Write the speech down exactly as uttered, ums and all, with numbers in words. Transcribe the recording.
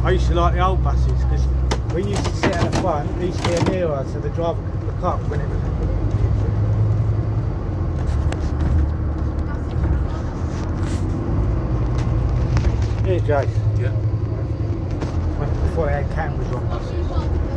I used to like the old buses because we used to sit at the front, it used to be a mirror so the driver could look up when it was. Here, Jay. Yeah. Before they had cameras on buses.